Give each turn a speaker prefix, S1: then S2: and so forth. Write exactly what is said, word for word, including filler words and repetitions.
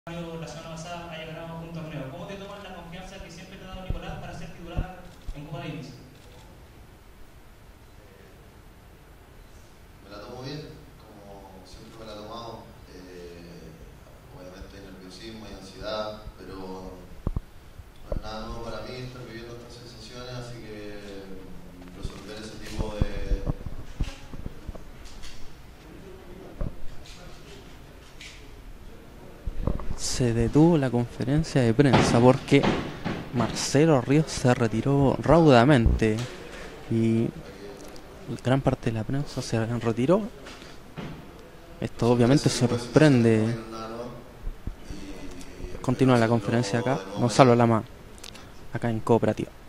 S1: La semana pasada haya ganado un torneo. ¿Cómo te toman la confianza que siempre te ha dado Nicolás para ser titular en Copa Davis?
S2: Me la tomo bien, como siempre me la he tomado. Eh, obviamente hay nerviosismo, hay ansiedad, pero no es nada nuevo para mí estar viviendo estas sensaciones, así que resolver ese tipo de...
S3: Se detuvo la conferencia de prensa porque Marcelo Ríos se retiró raudamente y gran parte de la prensa se retiró. Esto obviamente sorprende. Continúa la conferencia acá, Gonzalo Lama, acá en Cooperativa.